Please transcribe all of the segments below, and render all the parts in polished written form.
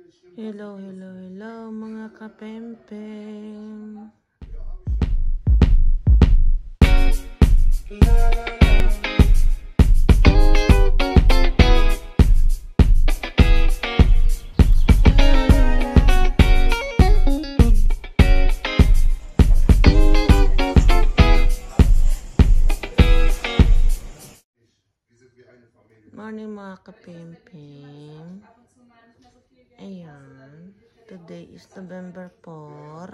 Hello, hello, hello mga kapempem. Morning mga kapempem. Ayan. Today is November 4.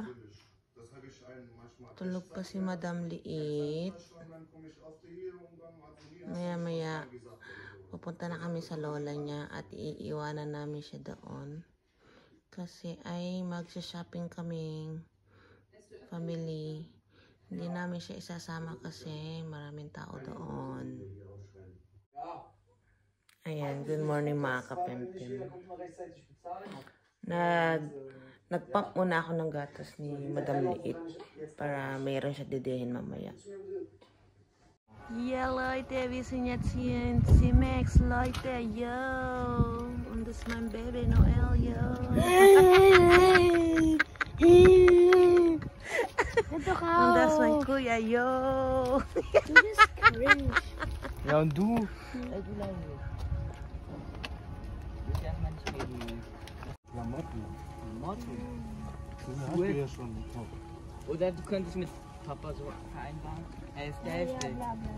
Tulog pa si Madam Liit. Maya-maya, pupunta na kami sa lola niya at iiwanan namin siya doon. Kasi ay magsha-shopping kaming family. Hindi namin siya isasama kasi maraming tao doon. Ayan, good morning mga kapempem. Nagpump muna ako ng gatas ni Madam Liit para mayroon siya didihin mamaya. Ja Leute, wir sind jetzt hier in C-Max, Leute, yo! Und das ist mein Baby Noel, yo! Und das ist mein Kuya, yo! Du bist cringe. Ja, und du? Du leise. Das ist erstmal nicht mehr die Klamotten. Klamotten. Den hast du ja schon gekauft. Oder du könntest mit Papa so vereinbaren. Hälfte, Hälfte.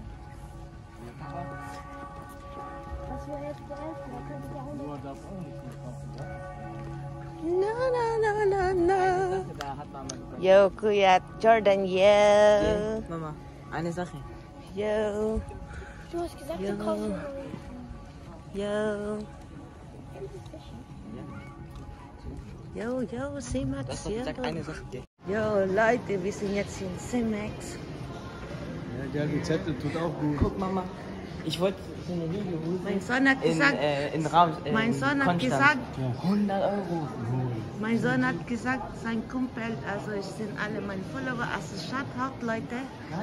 Was für Hälfte? Da könnte ich auch Noah darf auch nicht kaufen, ja? Na na na na na! Da hat Mama bekommen. Yo, Kuya Jordan, yo! Mama, eine Sache. Yo! Du hast gesagt, Ja. du kaufst mir Yo! Ja. Yo, yo, Du C-Max, hast doch gesagt, eine Sache. Yo, Leute, wir sind jetzt hier in C-Max. Ja, der gezettelt tut auch gut. Guck, Mama. Ich wollte so eine Videohose Mein Sohn hat gesagt, in Raum. mein Sohn hat gesagt, 100 Euro. mein Sohn hat gesagt, sein Kumpel, also es sind alle meine Follower, also schaut haut, Leute.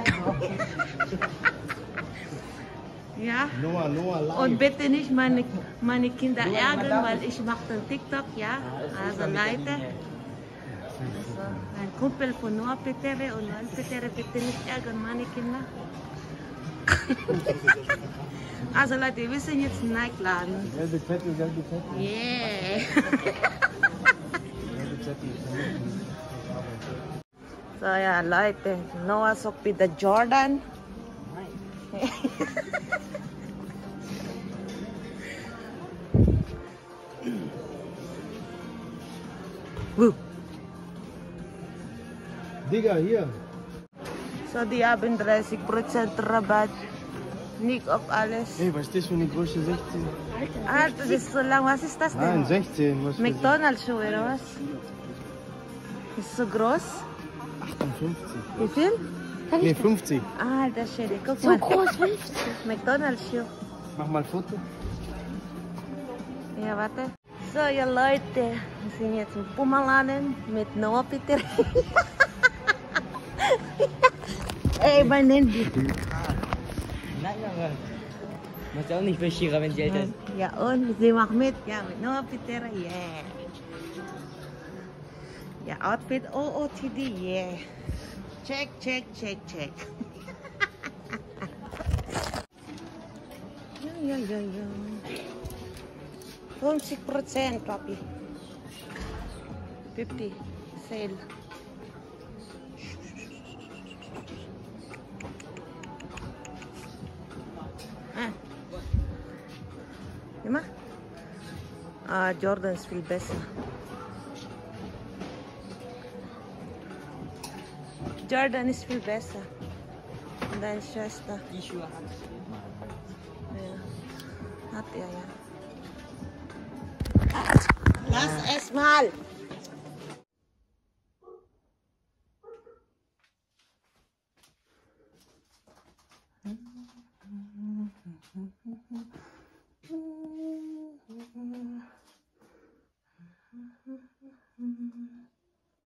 Ja. Noah, live. Und bitte nicht meine Kinder ärgern, weil ich mache dann TikTok, ja. Also Leute, also ein Kumpel von Noah Petere und Noel Petere, bitte nicht ärgern, meine Kinder. Also Leute, wir sind jetzt im Nike-Laden. Ja, gezettelt, ja, gezettelt. Yeah. Ja, gezettelt. So ja, Leute, Noah sucht wieder Jordan. Digga, hier. So, die haben 30% Rabatt. Nicht auf alles. Ey, was ist das für eine Größe 16? Alter, das ist so lang. Was ist das Nein, denn? 16. Was für McDonald's-Schuhe oder was? Ist so groß? 58. Wie viel? Nee, 50. Alter Schäde, guck so mal. groß, 50. McDonald's-Schuhe. Mach mal ein Foto. Ja, warte. So, ja Leute, wir sind jetzt im Pumaladen mit Noah Peter. Ey, mein Handy. Nein, aber. Machst du auch nicht Beschierer, wenn sie älter ist. Ja, und sie macht mit. Ja, mit Noah Peter, yeah. Ja, Outfit OOTD, yeah. Check, check, check, check. Ja, ja, ja. 50%, Papi. 50, sale. Ah. Immer? Ah, Jordan ist viel besser. Jordan ist viel besser. Und deine Schwester. Die Schuhe hat Ja. Hat er, ja. Lass es mal!